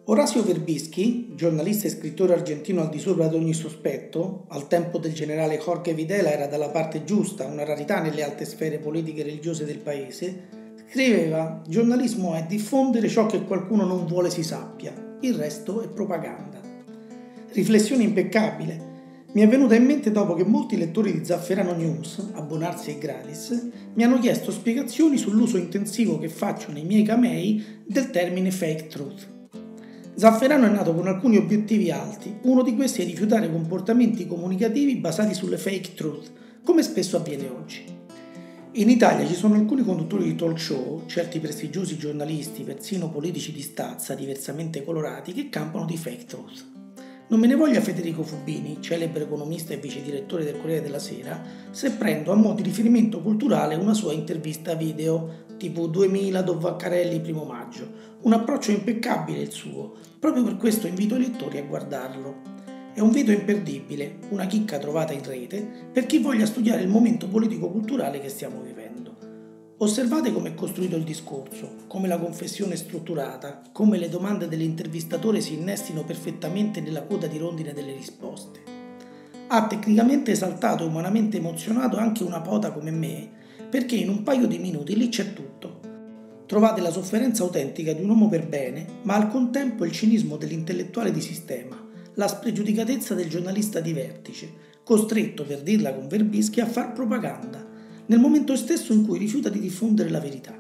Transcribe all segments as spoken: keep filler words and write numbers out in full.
Orazio Verbischi, giornalista e scrittore argentino al di sopra di ogni sospetto, al tempo del generale Jorge Videla era dalla parte giusta, una rarità nelle alte sfere politiche e religiose del paese, scriveva: «Giornalismo è diffondere ciò che qualcuno non vuole si sappia, il resto è propaganda». Riflessione impeccabile. Mi è venuta in mente dopo che molti lettori di Zafferano News, abbonarsi è gratis, mi hanno chiesto spiegazioni sull'uso intensivo che faccio nei miei camei del termine fake truth. Zafferano è nato con alcuni obiettivi alti, uno di questi è rifiutare comportamenti comunicativi basati sulle fake truth, come spesso avviene oggi. In Italia ci sono alcuni conduttori di talk show, certi prestigiosi giornalisti, persino politici di stazza diversamente colorati, che campano di fake truth. Non me ne voglia Federico Fubini, celebre economista e vice direttore del Corriere della Sera, se prendo a mo' di riferimento culturale una sua intervista video, tipo duemila do Vaccarelli primo maggio. Un approccio impeccabile il suo, proprio per questo invito i lettori a guardarlo. È un video imperdibile, una chicca trovata in rete per chi voglia studiare il momento politico-culturale che stiamo vivendo. Osservate come è costruito il discorso, come la confessione è strutturata, come le domande dell'intervistatore si innestino perfettamente nella coda di rondine delle risposte. Ha tecnicamente esaltato e umanamente emozionato anche una pota come me, perché in un paio di minuti lì c'è tutto. Trovate la sofferenza autentica di un uomo per bene, ma al contempo il cinismo dell'intellettuale di sistema, la spregiudicatezza del giornalista di vertice, costretto, per dirla con Verbischi, a far propaganda, nel momento stesso in cui rifiuta di diffondere la verità.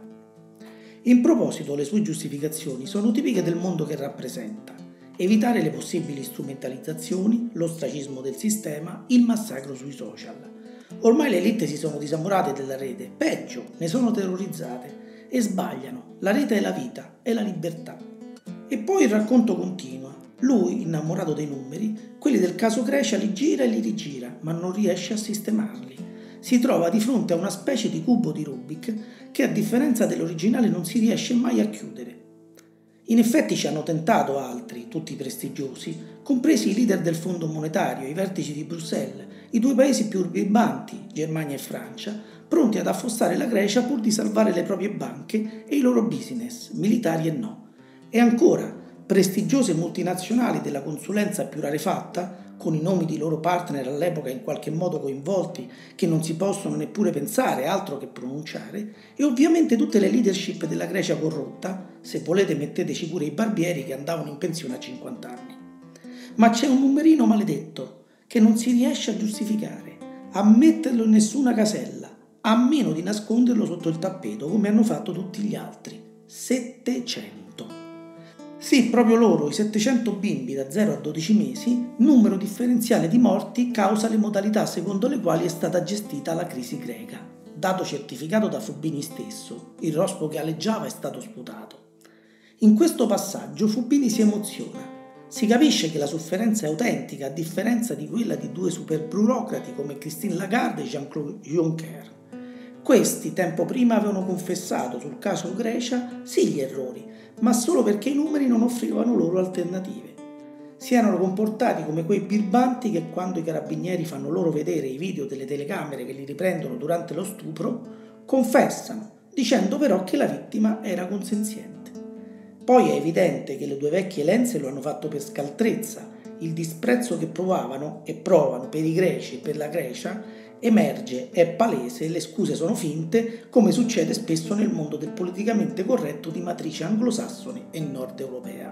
In proposito, le sue giustificazioni sono tipiche del mondo che rappresenta: evitare le possibili strumentalizzazioni, l'ostracismo del sistema, il massacro sui social. Ormai le elite si sono disamorate della rete, peggio, ne sono terrorizzate e sbagliano. La rete è la vita, è la libertà. E poi il racconto continua. Lui, innamorato dei numeri, quelli del caso Grecia li gira e li rigira, ma non riesce a sistemarli. Si trova di fronte a una specie di cubo di Rubik che, a differenza dell'originale, non si riesce mai a chiudere. In effetti ci hanno tentato altri, tutti prestigiosi, compresi i leader del Fondo Monetario, i vertici di Bruxelles, i due paesi più urbibanti, Germania e Francia, pronti ad affossare la Grecia pur di salvare le proprie banche e i loro business, militari e no. E ancora, prestigiose multinazionali della consulenza più rarefatta, con i nomi di loro partner all'epoca in qualche modo coinvolti, che non si possono neppure pensare, altro che pronunciare, e ovviamente tutte le leadership della Grecia corrotta, se volete metteteci pure i barbieri che andavano in pensione a cinquanta anni. Ma c'è un numerino maledetto che non si riesce a giustificare, a metterlo in nessuna casella, a meno di nasconderlo sotto il tappeto come hanno fatto tutti gli altri. settecento. Sì, proprio loro, i settecento bimbi da zero a dodici mesi, numero differenziale di morti causa le modalità secondo le quali è stata gestita la crisi greca. Dato certificato da Fubini stesso, il rospo che aleggiava è stato sputato. In questo passaggio Fubini si emoziona. Si capisce che la sofferenza è autentica, a differenza di quella di due superburocrati come Christine Lagarde e Jean-Claude Juncker. Questi, tempo prima, avevano confessato sul caso Grecia sì gli errori, ma solo perché i numeri non offrivano loro alternative. Si erano comportati come quei birbanti che, quando i carabinieri fanno loro vedere i video delle telecamere che li riprendono durante lo stupro, confessano, dicendo però che la vittima era consenziente. Poi è evidente che le due vecchie lenze lo hanno fatto per scaltrezza. Il disprezzo che provavano e provano per i greci e per la Grecia emerge, è palese, le scuse sono finte, come succede spesso nel mondo del politicamente corretto di matrice anglosassone e nord europea.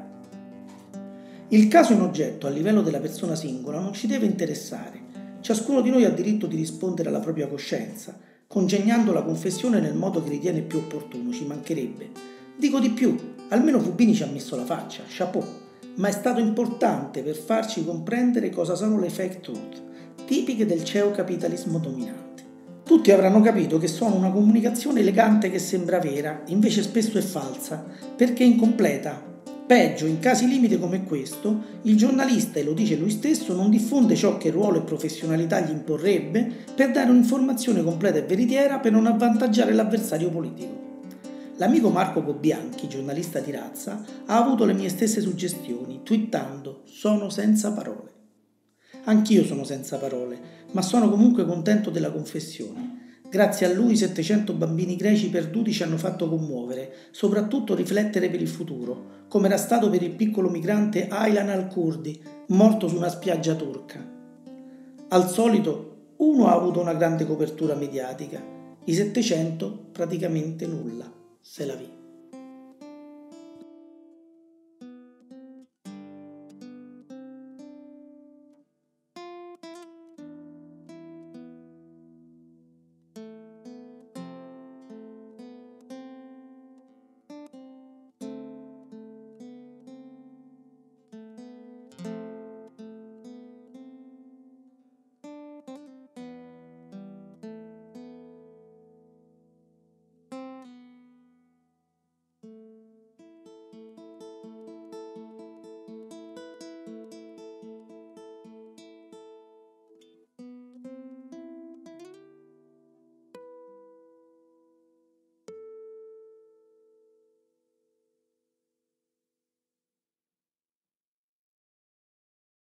Il caso in oggetto, a livello della persona singola, non ci deve interessare. Ciascuno di noi ha diritto di rispondere alla propria coscienza, congegnando la confessione nel modo che ritiene più opportuno, ci mancherebbe. Dico di più, almeno Fubini ci ha messo la faccia, chapeau, ma è stato importante per farci comprendere cosa sono le fake truth, tipiche del ceo-capitalismo dominante. Tutti avranno capito che sono una comunicazione elegante che sembra vera, invece spesso è falsa, perché è incompleta. Peggio, in casi limite come questo, il giornalista, e lo dice lui stesso, non diffonde ciò che ruolo e professionalità gli imporrebbe per dare un'informazione completa e veritiera per non avvantaggiare l'avversario politico. L'amico Marco Gobbianchi, giornalista di razza, ha avuto le mie stesse suggestioni, twittando: «Sono senza parole». Anch'io sono senza parole, ma sono comunque contento della confessione. Grazie a lui i settecento bambini greci perduti ci hanno fatto commuovere, soprattutto riflettere per il futuro, come era stato per il piccolo migrante Aylan al-Kurdi, morto su una spiaggia turca. Al solito, uno ha avuto una grande copertura mediatica, i settecento praticamente nulla. C'est la vie.